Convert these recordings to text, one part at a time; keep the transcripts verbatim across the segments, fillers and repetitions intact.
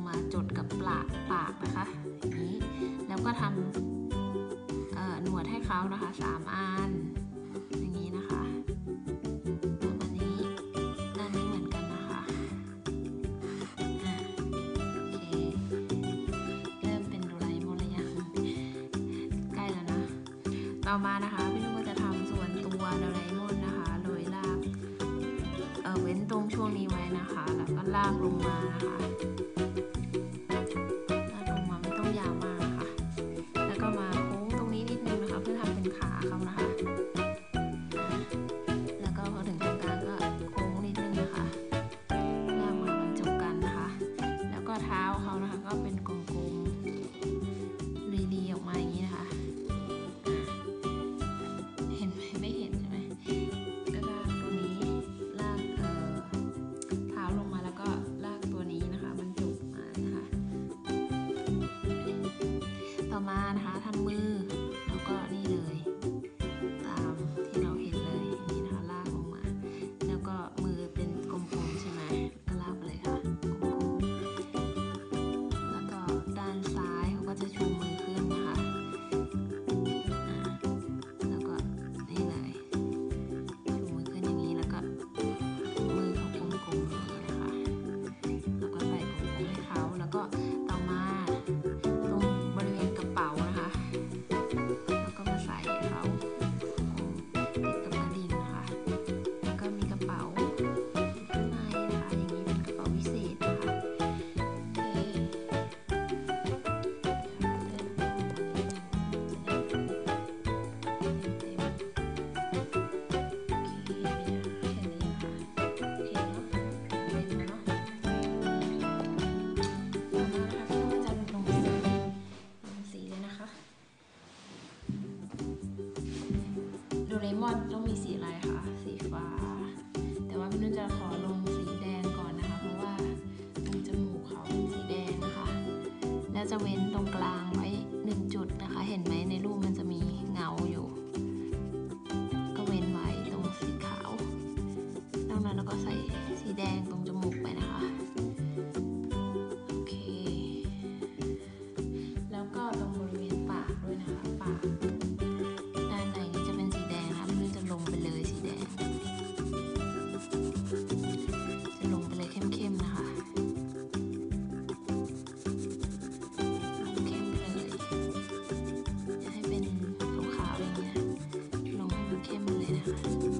มาจดกับปากปากนะคะอย่างนี้แล้วก็ทำหนวดให้เขานะคะสามอันอย่างนี้นะคะประมาณนี้ด้านนี้เหมือนกันนะคะอ่าโอเคเริ่มเป็นโดราเอมอนแล้วยังใกล้แล้วนะต่อมานะคะพี่นุ่นก็จะทำส่วนตัวโดราเอมอนนะคะโดยลากเออเว้นตรงช่วงนี้ไว้นะคะแล้วก็ลากลงมานะคะลากลงมาไม่ต้องยาวมากนะคะแล้วก็มาโค้งตรงนี้นิดนึงนะคะเพื่อทำเป็นขาเขานะคะแล้วก็พอถึงตรงกลางก็โค้งนิดนึงนะคะลากมาบรรจบกันนะคะแล้วก็เท้าเขานะคะก็เป็นกลมๆรีๆออกมาอย่างนี้นะคะเห็นไหมไม่เห็นใช่ไหมก็ลากตัวนี้ลากเอ่อเท้าลงมาแล้วก็ลากตัวนี้นะคะบรรจบมานะคะต่อมานะคะทำมือแล้วก็นี่เลยตามที่เราเห็นเลยนี่นะคะลากลงมาแล้วก็มือเป็นกลมๆใช่ไหมก็ลากไปเลยค่ะกลมๆแล้วก็ด้านซ้ายเขาก็จะชูมือขึ้นนะคะแล้วก็นี่เลยชูมือขึ้นอย่างนี้แล้วก็มือเขากลมๆอย่างนี้นะคะแล้วก็ใส่กลมๆให้เขาแล้วก็ต่อมาตรงบริเวณกระเป๋านะคะแล้วก็มาใส่เขาติดกับกระดิ่งนะคะแล้วก็มีกระเป๋าข้างในนะคะอย่างนี้เป็นกระเป๋าวิเศษนะคะโอเคโดราเอมอนต้องมีสีอะไรคะสีฟ้าแต่ว่าพี่นุ่นจะขอลงสีแดงก่อนนะคะเพราะว่าตรงจมูกเขาเป็นสีแดงนะคะแล้วจะเว้นตรงกลางไว้หนึ่งจุดนะคะเห็นไหมในรูปมันจะมีเงาอยู่ก็เว้นไว้ตรงสีขาวนอกนั้นแล้วก็ใส่สีแดงตรงจมูกไปนะคะโอเคแล้วก็ตรงบริเวณปากด้วยนะคะปากด้านในนี้จะเป็นสีแดงนะคะพี่นุ่นจะลงไปเลยสีแดงจะลงไปเลยเข้มๆนะคะลงเข้มไปเลยอย่าให้เป็นขาวๆอย่างนี้นะลงให้มันเข้มไปเลยนะคะ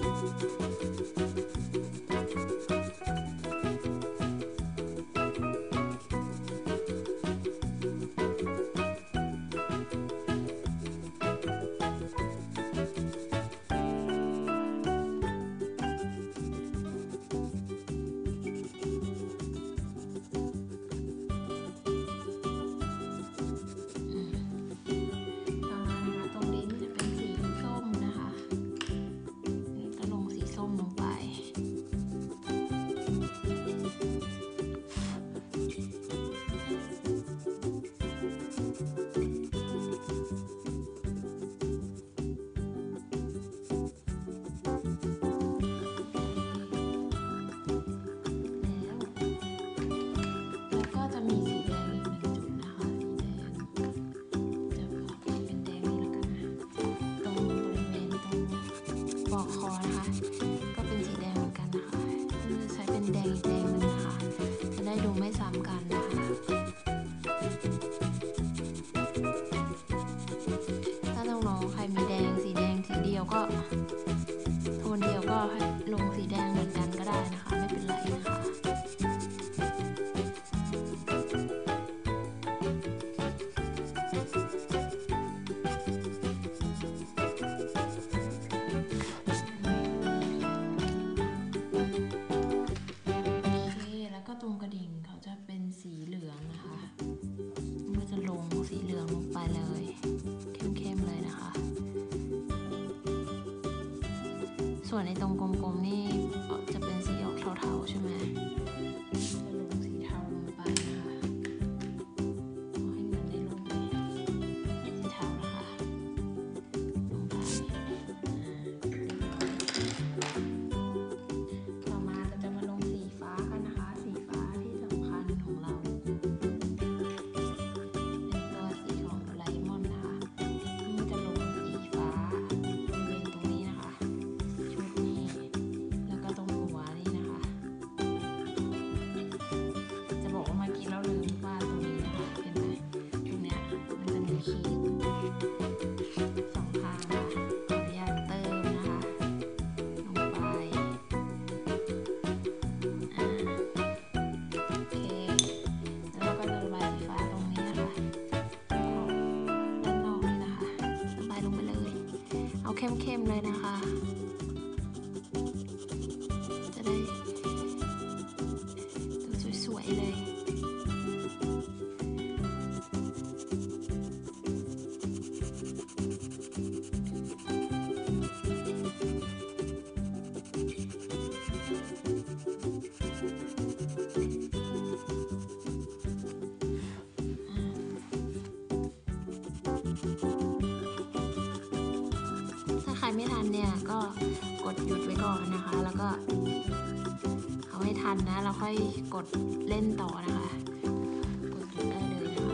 ปอกคอนะคะก็เป็นสีแดงเหมือนกันนะคะใช้เป็นแดงอีกแดงนึงนะคะจะได้ดูไม่ซ้ำกันนะคะถ้าน้องๆใครมีแดงสีแดงสีเดียวก็โทนเดียวก็ให้ลงสีแดงเหมือนกันก็ได้นะคะไม่เป็นไรนะคะตรงกระดิ่งเขาจะเป็นสีเหลืองนะคะมันก็จะลงสีเหลืองลงไปเลยเข้มๆเลยนะคะส่วนในตรงกลมๆนี่จะเป็นสีออกเทาๆใช่ไหมจะลงสีเทาลงไปนะคะให้เหมือนในรูปเลยสีเทานะคะลงไปต่อมาเราจะมาลงสีฟ้ากันนะคะสีฟ้าที่สำคัญของเราเข้มๆเลยนะคะจะได้ดูสวยๆเลยใครไม่ทันเนี่ยก็กดหยุดไว้ก่อนนะคะแล้วก็เอาให้ทันนะแล้วค่อยกดเล่นต่อนะคะกดหยุดได้เลยนะคะ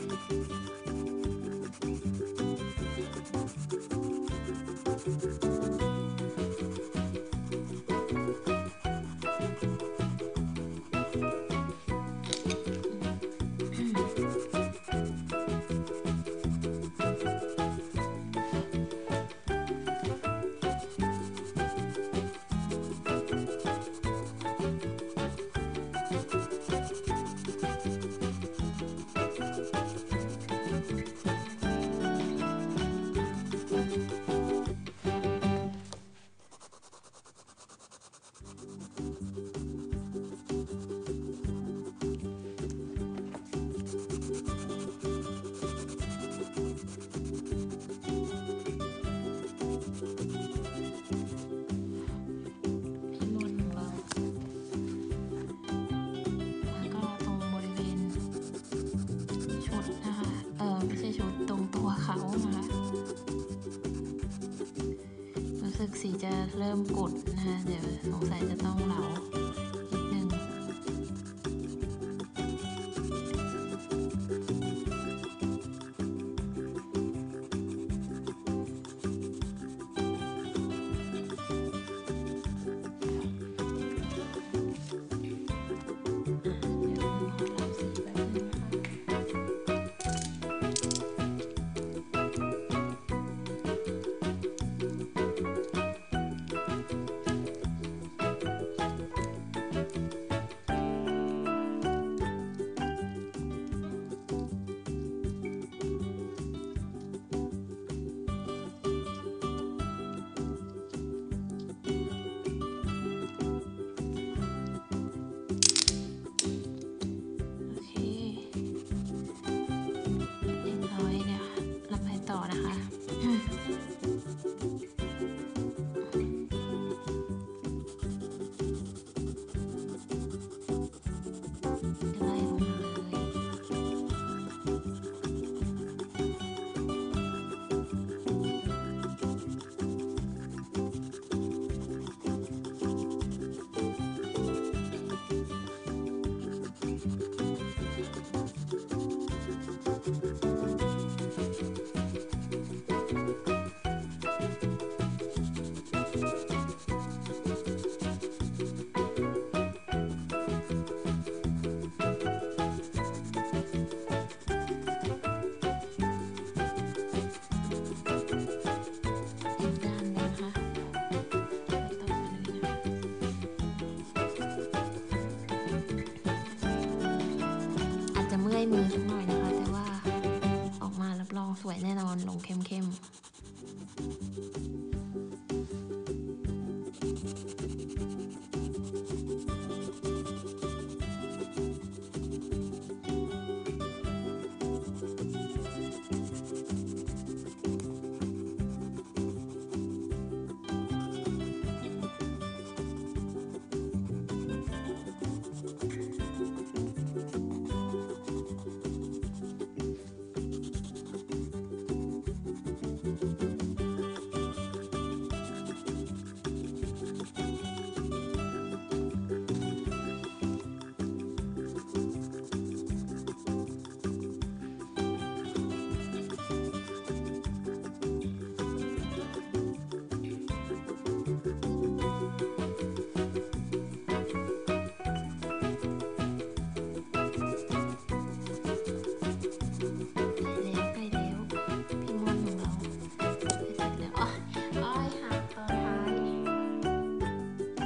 รู้สึกสีจะเริ่มกดนะคะเดี๋ยวสงสัยจะต้องเหลานิดนึงมือสักหน่อยนะคะแต่ว่าออกมารับรองสวยแน่นอนลงเข้มๆ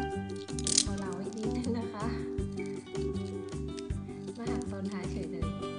ตอนท้ายเฉยเลย